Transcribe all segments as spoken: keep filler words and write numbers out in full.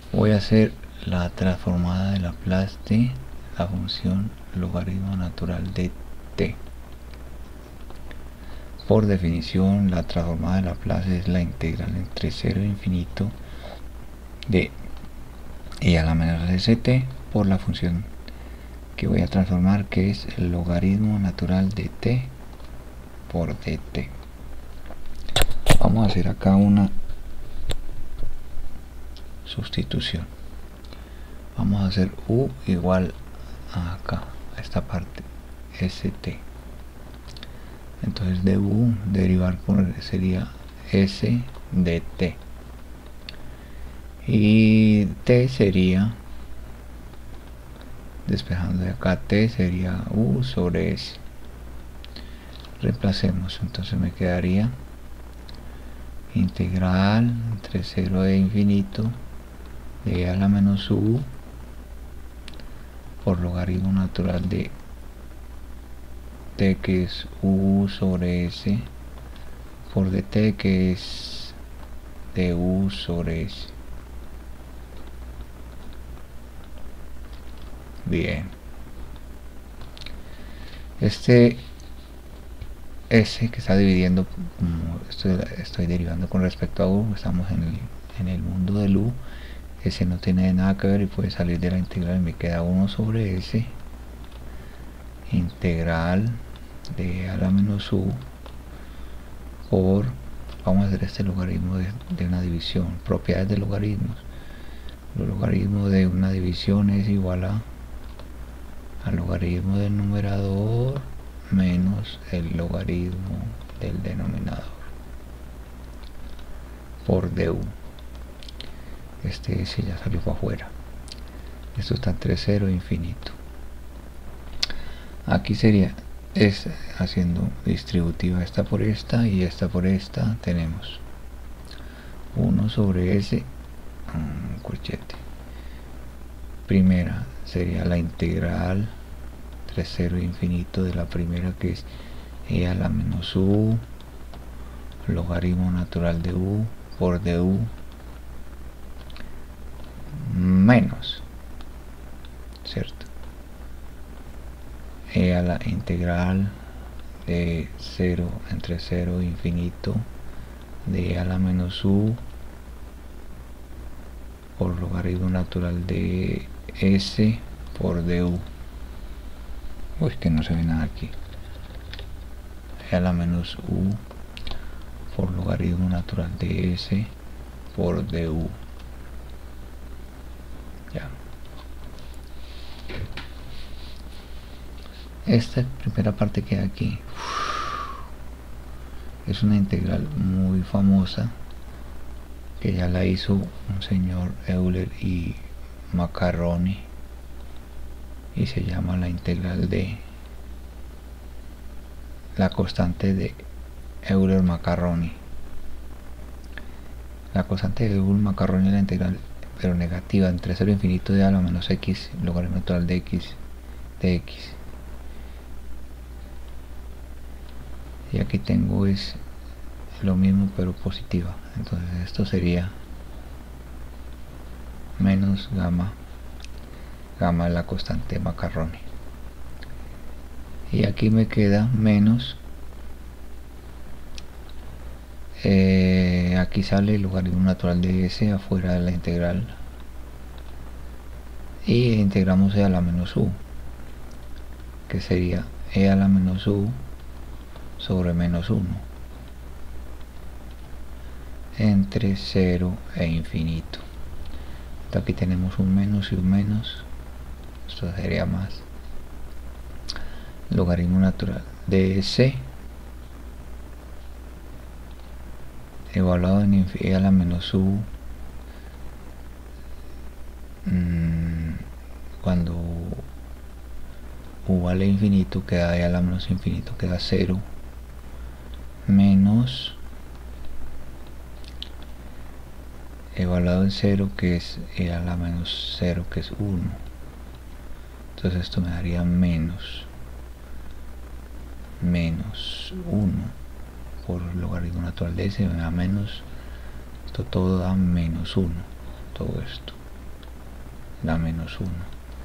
voy a hacer la transformada de Laplace de la función logaritmo natural de t. Por definición, la transformada de Laplace es la integral entre cero e infinito de e a la menos st por la función que voy a transformar, que es el logaritmo natural de t por dt. Vamos a hacer acá una sustitución. Vamos a hacer u igual a acá, a esta parte, st. Entonces de u derivar por sería s de t. Y t sería, despejando de acá, t sería u sobre s. Reemplacemos, entonces me quedaría integral entre cero e infinito de e a la menos u por logaritmo natural de t, que es u sobre s, por dt, que es du sobre s. Bien, este s que está dividiendo, como estoy, estoy derivando con respecto a u, estamos en el, en el mundo del u, ese no tiene nada que ver y puede salir de la integral y me queda uno sobre s integral de e a la menos u por, vamos a hacer este logaritmo de, de una división, propiedades de logaritmos. El logaritmo de una división es igual a al logaritmo del numerador menos el logaritmo del denominador por du. Este s ya salió para afuera. Esto está entre cero e infinito. Aquí sería, es haciendo distributiva esta por esta y esta por esta, tenemos uno sobre s, un corchete. Primera sería la integral entre cero e infinito de la primera, que es e a la menos u logaritmo natural de u por du menos, ¿cierto? E a la integral de cero entre cero e infinito de e a la menos u por logaritmo natural de s por du. Uy, que no se ve nada aquí. E a la menos u por logaritmo natural de s por du. Ya. Esta primera parte que hay aquí es una integral muy famosa que ya la hizo un señor Euler y Macaroni y se llama la integral de la constante de Euler-Macaroni. La constante de Euler-Macaroni es la integral, pero negativa, entre cero e infinito de a la menos x logaritmo natural de x de x. Y aquí tengo es lo mismo pero positiva, entonces esto sería menos gamma, gamma es la constante de Macaroni, y aquí me queda menos, eh, aquí sale el logaritmo natural de s afuera de la integral y integramos e a la menos u, que sería e a la menos u sobre menos uno entre cero e infinito. Entonces aquí tenemos un menos y un menos, esto sería más logaritmo natural de s evaluado en e a la menos u mmm, cuando u vale infinito queda e a la menos infinito, queda cero menos evaluado en cero, que es e a la menos cero, que es uno. Entonces esto me daría menos menos uno por logaritmo natural de s, me da menos, esto todo da menos uno, todo esto. da menos uno.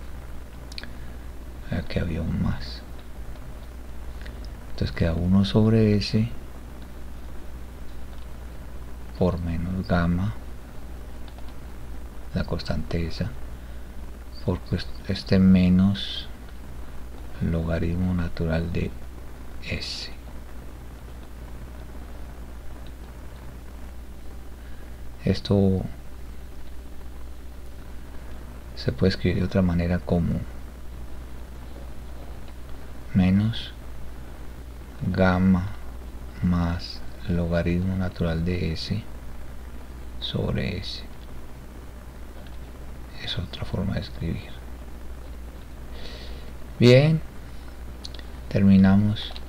Aquí había un más. Entonces queda uno sobre S por menos gamma, la constante esa, por este menos logaritmo natural de S. Esto se puede escribir de otra manera como menos gamma más logaritmo natural de S sobre S. Es otra forma de escribir. Bien, terminamos